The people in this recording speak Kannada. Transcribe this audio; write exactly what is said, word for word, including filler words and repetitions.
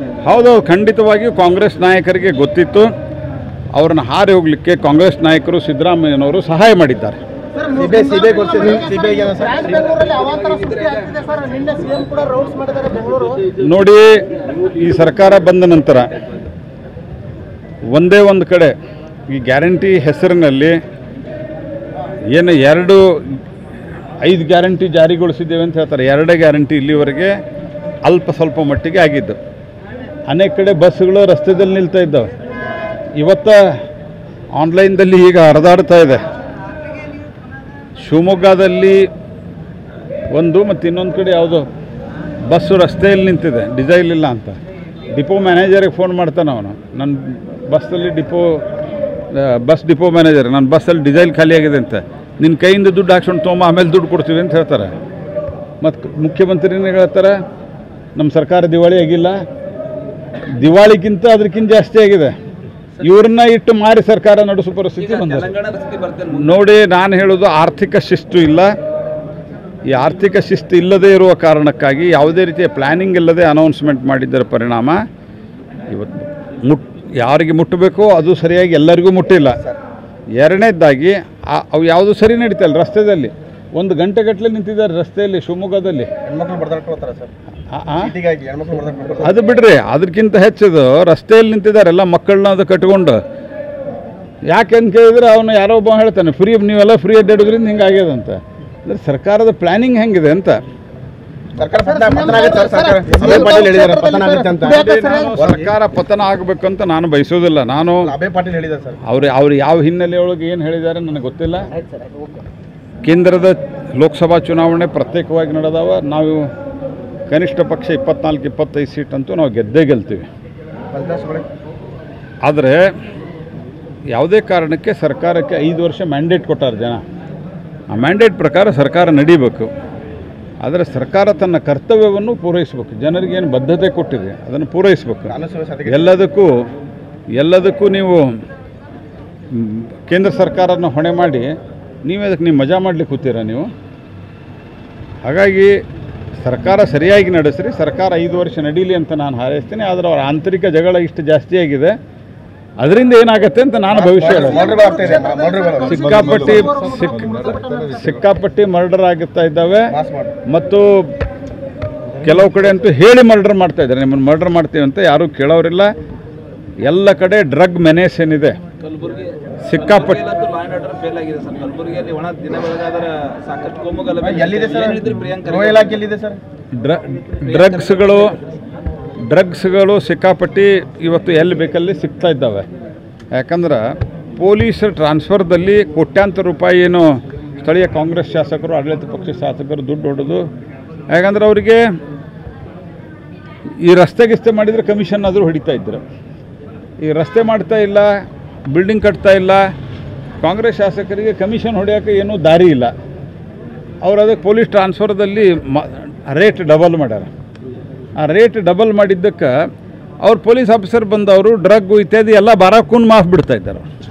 ಹೌದು, ಖಂಡಿತವಾಗಿಯೂ ಕಾಂಗ್ರೆಸ್ ನಾಯಕರಿಗೆ ಗೊತ್ತಿತ್ತು. ಅವ್ರನ್ನ ಹಾರಿ ಹೋಗಲಿಕ್ಕೆ ಕಾಂಗ್ರೆಸ್ ನಾಯಕರು ಸಿದ್ದರಾಮಯ್ಯನವರು ಸಹಾಯ ಮಾಡಿದ್ದಾರೆ. ನೋಡಿ, ಈ ಸರ್ಕಾರ ಬಂದ ನಂತರ ಒಂದೇ ಒಂದು ಕಡೆ ಈ ಗ್ಯಾರಂಟಿ ಹೆಸರಿನಲ್ಲಿ ಏನು ಎರಡು ಐದು ಗ್ಯಾರಂಟಿ ಜಾರಿಗೊಳಿಸಿದ್ದೇವೆ ಅಂತ ಹೇಳ್ತಾರೆ. ಎರಡೇ ಗ್ಯಾರಂಟಿ ಇಲ್ಲಿವರೆಗೆ ಅಲ್ಪ ಸ್ವಲ್ಪ ಮಟ್ಟಿಗೆ ಆಗಿದ್ದು. ಅನೇಕ ಕಡೆ ಬಸ್ಸುಗಳು ರಸ್ತೆಯಲ್ಲಿ ನಿಲ್ತಾ ಇದ್ದಾವೆ. ಇವತ್ತ ಆನ್ಲೈನ್ದಲ್ಲಿ ಈಗ ಹರಿದಾಡ್ತಾ ಇದೆ. ಶಿವಮೊಗ್ಗದಲ್ಲಿ ಒಂದು ಮತ್ತು ಇನ್ನೊಂದು ಕಡೆ ಯಾವುದೋ ಬಸ್ಸು ರಸ್ತೆಯಲ್ಲಿ ನಿಂತಿದೆ, ಡಿಸೈಲ್ ಇಲ್ಲ ಅಂತ. ಡಿಪೋ ಮ್ಯಾನೇಜರಿಗೆ ಫೋನ್ ಮಾಡ್ತಾನೆ ಅವನು, ನನ್ನ ಬಸ್ಸಲ್ಲಿ ಡಿಪೋ ಬಸ್ ಡಿಪೋ ಮ್ಯಾನೇಜರ್, ನನ್ನ ಬಸ್ಸಲ್ಲಿ ಡಿಸೈಲ್ ಖಾಲಿಯಾಗಿದೆ ಅಂತ, ನಿನ್ನ ಕೈಯಿಂದ ದುಡ್ಡು ಹಾಕ್ಸ್ಕೊಂಡು ತೊಗೊಂಬ, ಆಮೇಲೆ ದುಡ್ಡು ಕೊಡ್ತೀವಿ ಅಂತ ಹೇಳ್ತಾರೆ. ಮತ್ತು ಮುಖ್ಯಮಂತ್ರಿನೇ ಹೇಳ್ತಾರೆ ನಮ್ಮ ಸರ್ಕಾರ ದಿವಾಳಿ ಆಗಿಲ್ಲ, ದಿವಾಳಿಗಿಂತ ಅದಕ್ಕಿಂತ ಜಾಸ್ತಿ ಆಗಿದೆ. ಇವ್ರನ್ನ ಇಟ್ಟು ಮಾರಿ ಸರ್ಕಾರ ನಡೆಸೋ ಪರಿಸ್ಥಿತಿ ಬಂದಿದೆ. ನೋಡಿ, ನಾನು ಹೇಳೋದು ಆರ್ಥಿಕ ಶಿಸ್ತು ಇಲ್ಲ. ಈ ಆರ್ಥಿಕ ಶಿಸ್ತು ಇಲ್ಲದೇ ಇರುವ ಕಾರಣಕ್ಕಾಗಿ ಯಾವುದೇ ರೀತಿಯ ಪ್ಲ್ಯಾನಿಂಗ್ ಇಲ್ಲದೆ ಅನೌನ್ಸ್ಮೆಂಟ್ ಮಾಡಿದ್ದರ ಪರಿಣಾಮ ಇವತ್ತು ಮುಟ್ ಯಾರಿಗೆ ಮುಟ್ಟಬೇಕೋ ಅದು ಸರಿಯಾಗಿ ಎಲ್ಲರಿಗೂ ಮುಟ್ಟಿಲ್ಲ. ಎರಡನೇದಾಗಿ ಅವು ಯಾವುದು ಸರಿ ನಡೀತಲ್ಲ, ರಸ್ತೆಯಲ್ಲಿ ಒಂದು ಗಂಟೆಗಟ್ಟಲೆ ನಿಂತಿದ್ದಾರೆ ರಸ್ತೆಯಲ್ಲಿ ಶಿವಮೊಗ್ಗದಲ್ಲಿ. ಅದು ಬಿಡ್ರಿ, ಅದಕ್ಕಿಂತ ಹೆಚ್ಚದು ರಸ್ತೆಯಲ್ಲಿ ನಿಂತಿದ್ದಾರೆ ಎಲ್ಲ ಮಕ್ಕಳನ್ನ ಅದು ಕಟ್ಕೊಂಡು. ಯಾಕೆ ಅಂತ ಕೇಳಿದ್ರೆ ಅವನು ಯಾರೋ ಒಬ್ಬ ಹೇಳ್ತಾನೆ ಫ್ರೀ, ನೀವೆಲ್ಲ ಫ್ರೀ ಅಡ್ಡಾಡೋದ್ರಿಂದ ಹಿಂಗೆ ಆಗ್ಯದಂತ. ಅಂದರೆ ಸರ್ಕಾರದ ಪ್ಲ್ಯಾನಿಂಗ್ ಹೆಂಗಿದೆ ಅಂತ. ಸರ್ಕಾರ ಪತನ ಆಗಬೇಕಂತ ನಾನು ಬಯಸೋದಿಲ್ಲ. ನಾನು ಅವ್ರು ಅವ್ರು ಯಾವ ಹಿನ್ನೆಲೆಯೊಳಗೆ ಏನು ಹೇಳಿದ್ದಾರೆ ನನಗೆ ಗೊತ್ತಿಲ್ಲ. ಕೇಂದ್ರದ ಲೋಕಸಭಾ ಚುನಾವಣೆ ಪ್ರತ್ಯೇಕವಾಗಿ ನಡೆದವ. ನಾವು ಕನಿಷ್ಠ ಪಕ್ಷ ಇಪ್ಪತ್ನಾಲ್ಕು ಇಪ್ಪತ್ತೈದು ಸೀಟ್ ಅಂತೂ ನಾವು ಗೆದ್ದೇ ಗೆಲ್ತೀವಿ. ಆದರೆ ಯಾವುದೇ ಕಾರಣಕ್ಕೆ ಸರ್ಕಾರಕ್ಕೆ ಐದು ವರ್ಷ ಮ್ಯಾಂಡೇಟ್ ಕೊಟ್ಟಾರೆ ಜನ. ಆ ಮ್ಯಾಂಡೇಟ್ ಪ್ರಕಾರ ಸರ್ಕಾರ ನಡೀಬೇಕು. ಆದರೆ ಸರ್ಕಾರ ತನ್ನ ಕರ್ತವ್ಯವನ್ನು ಪೂರೈಸಬೇಕು. ಜನರಿಗೇನು ಬದ್ಧತೆ ಕೊಟ್ಟಿದೆ ಅದನ್ನು ಪೂರೈಸಬೇಕು. ಎಲ್ಲದಕ್ಕೂ ಎಲ್ಲದಕ್ಕೂ ನೀವು ಕೇಂದ್ರ ಸರ್ಕಾರನ ಹೊಣೆ ಮಾಡಿ ನೀವೇ ಅದಕ್ಕೆ ನೀವು ಮಜಾ ಮಾಡಲಿಕ್ಕೆ ಕೂತೀರ ನೀವು. ಹಾಗಾಗಿ ಸರ್ಕಾರ ಸರಿಯಾಗಿ ನಡೆಸ್ರಿ. ಸರ್ಕಾರ ಐದು ವರ್ಷ ನಡೀಲಿ ಅಂತ ನಾನು ಹಾರೈಸ್ತೀನಿ. ಆದರೆ ಅವರ ಆಂತರಿಕ ಜಗಳ ಇಷ್ಟು ಜಾಸ್ತಿ ಆಗಿದೆ, ಅದರಿಂದ ಏನಾಗುತ್ತೆ ಅಂತ ನಾನು ಭವಿಷ್ಯ ಸಿಕ್ಕಾಪಟ್ಟಿ ಸಿಕ್ ಸಿಕ್ಕಾಪಟ್ಟಿ ಮರ್ಡರ್ ಆಗುತ್ತಾ ಇದ್ದಾವೆ. ಮತ್ತು ಕೆಲವು ಕಡೆ ಅಂತೂ ಹೇಳಿ ಮರ್ಡರ್ ಮಾಡ್ತಾ ಇದ್ದಾರೆ, ನಿಮ್ಮನ್ನು ಮರ್ಡರ್ ಮಾಡ್ತೀವಿ ಅಂತ. ಯಾರೂ ಕೇಳೋರಿಲ್ಲ. ಎಲ್ಲ ಕಡೆ ಡ್ರಗ್ ಮೆನೇಸ್ ಏನಿದೆ ಸಿಕ್ಕಾಪಟ್ಟಿ. ಡ್ರಗ್ಸ್ಗಳು ಡ್ರಗ್ಸ್ಗಳು ಸಿಕ್ಕಾಪಟ್ಟಿ ಇವತ್ತು ಎಲ್ಲಿ ಬೇಕಲ್ಲಿ ಸಿಗ್ತಾ ಇದ್ದಾವೆ. ಯಾಕಂದ್ರೆ ಪೊಲೀಸ್ ಟ್ರಾನ್ಸ್ಫರ್ದಲ್ಲಿ ಕೋಟ್ಯಾಂತರ ರೂಪಾಯಿ ಏನು ಸ್ಥಳೀಯ ಕಾಂಗ್ರೆಸ್ ಶಾಸಕರು, ಆಡಳಿತ ಪಕ್ಷ ಶಾಸಕರು ದುಡ್ಡು ಹೊಡೆದು, ಯಾಕಂದ್ರೆ ಅವರಿಗೆ ಈ ರಸ್ತೆ ಗಿಸ್ತೆ ಮಾಡಿದರೆ ಕಮಿಷನ್ ಆದರೂ ಹೊಡಿತಾ ಇದ್ರು. ಈ ರಸ್ತೆ ಮಾಡ್ತಾ ಇಲ್ಲ, ಬಿಲ್ಡಿಂಗ್ ಕಟ್ತಾ ಇಲ್ಲ, ಕಾಂಗ್ರೆಸ್ ಶಾಸಕರಿಗೆ ಕಮಿಷನ್ ಹೊಡೆಯೋಕ್ಕೆ ಏನೂ ದಾರಿ ಇಲ್ಲ. ಅವರು ಅದಕ್ಕೆ ಪೊಲೀಸ್ ಟ್ರಾನ್ಸ್ಫರ್ದಲ್ಲಿ ಮ ರೇಟ್ ಡಬಲ್ ಮಾಡ್ಯಾರ. ಆ ರೇಟ್ ಡಬಲ್ ಮಾಡಿದ್ದಕ್ಕೆ ಅವ್ರು ಪೊಲೀಸ್ ಆಫೀಸರ್ ಬಂದವರು ಡ್ರಗ್ಗು ಇತ್ಯಾದಿ ಎಲ್ಲ ಬಾರಾಕೂನ್ ಮಾಫ್ ಬಿಡ್ತಾ ಇದ್ದಾರೆ.